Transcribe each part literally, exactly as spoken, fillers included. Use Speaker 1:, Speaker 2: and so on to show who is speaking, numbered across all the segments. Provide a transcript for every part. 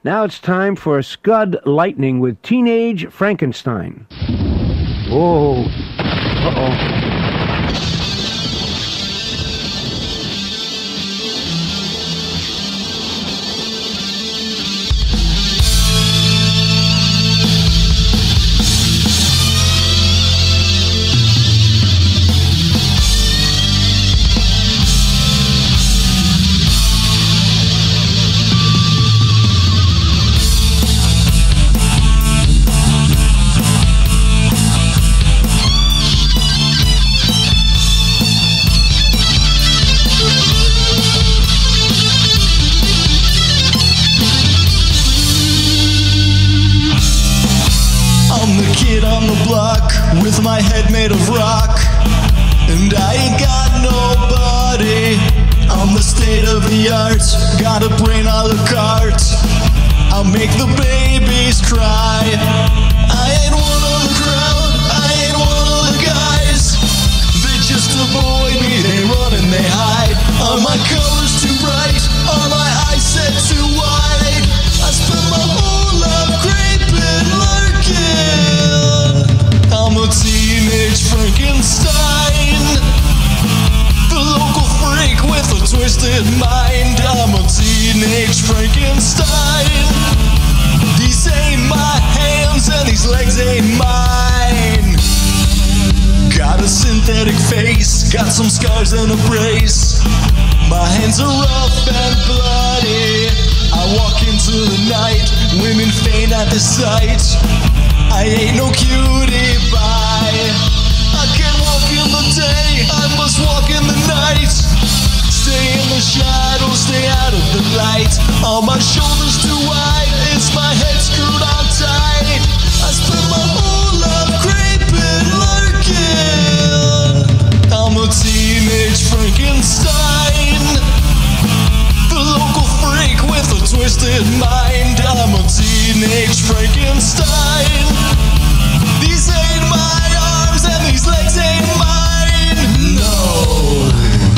Speaker 1: Now it's time for Scud Lightning with Teenage Frankenstein. Whoa. Uh-oh.
Speaker 2: On the block with my head made of rock, and I ain't got nobody. I'm the state of the art, got a brain a la carte. I'll make the babies cry. I ain't one of the crowd, I ain't one of the guys. They just avoid me, they run and they hide. Are my colors too bright? Are my eyes set too wide? I spend my whole life creeping, lurking. I'm a teenage Frankenstein, the local freak with a twisted mind. I'm a teenage Frankenstein. These ain't my hands and these legs ain't mine. Got a synthetic face, got some scars and a brace. My hands are rough and bloody. I walk into the night, women faint at the sight. I ain't no cutie pie. I can't walk in the day, I must walk in the night. Stay in the shadows, stay out of the light. Are my shoulders too wide? Is my head screwed on tight? I spend my whole life creeping, lurking. I'm a teenage Frankenstein, the local freak with a twisted mind. I'm a teenage Frankenstein. These ain't my arms and these legs ain't mine. No.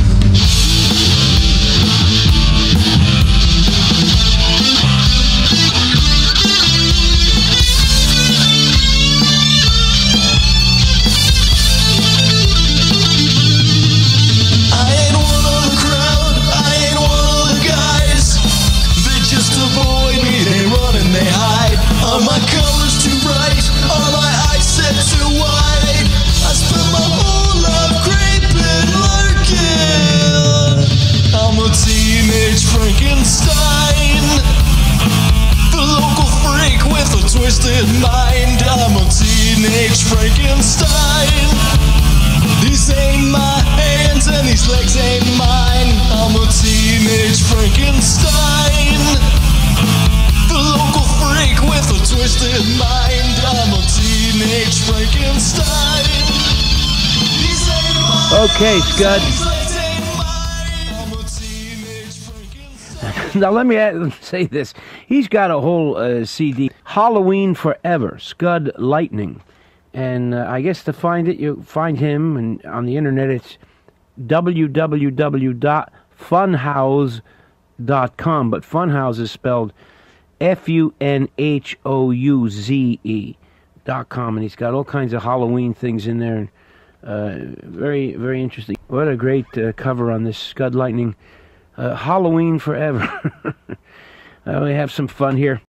Speaker 2: I ain't one of the crowd, I ain't one of the guys. They just avoid me, they run and they hide. Are my colors too bright? Are my eyes set too wide? I spend my whole life creeping, lurking. I'm a teenage Frankenstein, the local freak with a twisted mind. I'm a teenage Frankenstein. These ain't my hands and these legs ain't mine. I'm a teenage Frankenstein, the local freak with a twisted mind. I'm a teenage Frankenstein. These ain't my
Speaker 1: Okay, Scud.
Speaker 2: hands, these legs ain't mine. I'm a teenage Frankenstein.
Speaker 1: Now let me add, say this. He's got a whole uh, C D, Halloween Forever, Scud Lightning. And uh, I guess to find it, you find him, and on the internet it's w w w dot funhouse dot com. But Funhouse is spelled F U N H O U Z E dot com. And he's got all kinds of Halloween things in there. And, uh, very, very interesting. What a great uh, cover on this Scud Lightning. Uh, Halloween Forever. uh, we have some fun here.